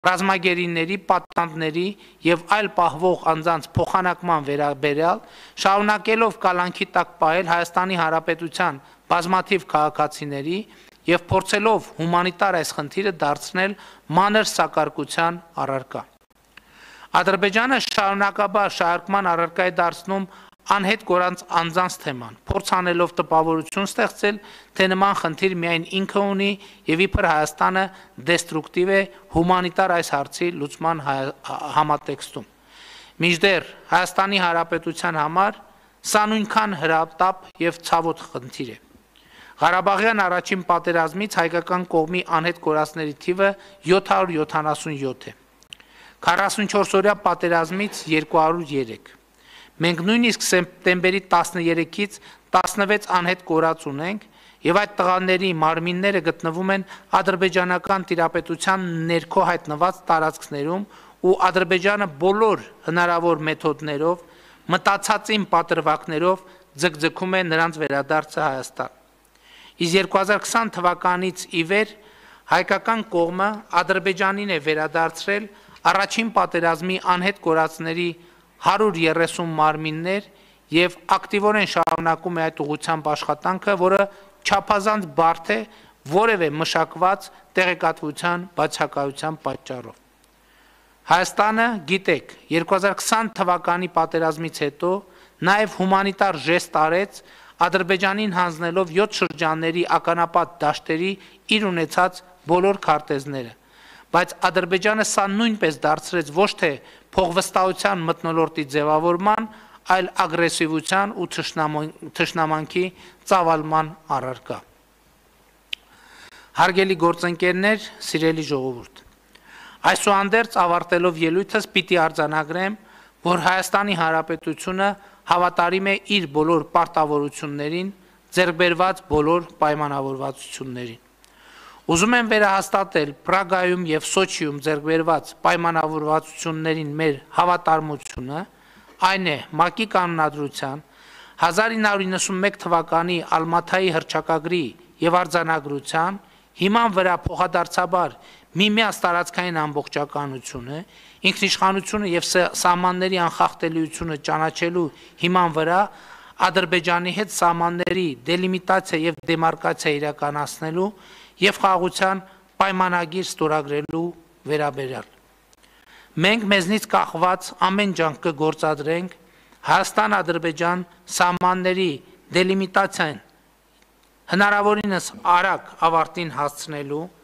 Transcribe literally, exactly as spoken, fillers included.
ռազմագերիների, պատանդների եւ այլ պահվող անձանց փոխանակման վերաբերյալ շարունակելով կալանքի տակ պահել Հայաստանի Հանրապետության բազմաթիվ քաղաքացիների եւ փորձելով հումանիտար այս խնդիրը դարձնել մանր սակարկության առարկա։ Ադրբեջանը շարունակաբար շահարկման առարկա է դարձնում անհետ կորած անձանց թեման, փորձ անելով տպավորություն ստեղծել, թե նման խնդիր միայն ինքը ունի եւ իբր Հայաստանը դեստրուկտիվ է հումանիտար այս հարցի լուծման համատեքստում։ Մինչդեռ Հայաստանի Հանրապետության համար սա նույնքան հրատապ եւ ցավոտ խնդիր է։ Ղարաբաղյան առաջին պատերազմից հայկական կողմի անհետ կորածների թիվը յոթ հարյուր յոթանասունյոթ է։ քառասունչորս օրյա պատերազմից երկու հարյուր երեք։ Մենք նույնիսկ սեպտեմբերի տասներեքից տասնվեց անհետ կորած ունենք եւ այդ տղաների մարմինները գտնվում են ադրբեջանական տիրապետության ներքո հայտնված տարածքներում ու Ադրբեջանը բոլոր հնարավոր մեթոդներով մտածածին պատրվակներով ձգձգում է նրանց վերադարձը Հայաստան։ Իսկ երկու հազար քսան թվականից ի վեր հայկական կողմը Ադրբեջանին է վերադարձրել առաջին պատերազմի անհետ կորածների հարյուր երեսուն մարմիններ եւ ակտիվորեն շարունակում է այդ ուղղությամբ աշխատանքը, որը չափազանց բարդ է որևէ մշակված տեղեկատվության բացակայության պատճառով։ Հայաստանը, գիտեք, երկու հազար քսան թվականի պատերազմից հետո նաեւ հումանիտար ժեստ արեց Ադրբեջանին հանձնելով յոթ շրջանների ականապատ դաշտերի իր ունեցած բոլոր քարտեզները, բայց Ադրբեջանը սա նույնպես դարձրեց ոչ թե փողվստահության մթնոլորտի ձևավորման, այլ ագրեսիվության ու թշնամանքի ծավալման առարկա։ Հարգելի գործընկերներ, սիրելի ժողովուրդ, այսուհանդերձ ավարտելով ելույթս պիտի արձանագրեմ, որ Հայաստանի Հանրապետությունը հավատարիմ է իր բոլոր պարտավորություններին, ձեռք բերված բոլոր պայմանավորվածություններին։ Ուզում եմ վերահաստատել Պրագայում եւ Սոչիում ձեռք բերված պայմանավորվածություններին մեր հավատարմությունը, այն է ՄԱԿ-ի կանոնադրության հազար ինը հարյուր իննսունմեկ թվականի Ալմաթայի հռչակագրի եւ արձանագրության հիման վրա փոխադարձաբար միմյանց տարածքային ամբողջականությունը, ինքնիշխանությունը եւ սահմանների անխախտելիությունը ճանաչելու հիման վրա Ադրբեջանի հետ սահմանների դելիմիտացիա եւ դեմարկացիա իրականացնելու եւ խաղաղության պայմանագիր ստորագրելու վերաբերյալ։ Մենք մեզնից կախված ամեն ջանք կգործադրենք Հայաստան-Ադրբեջան սահմանների դելիմիտացիան հնարավորինս արագ ավարտին հասցնելու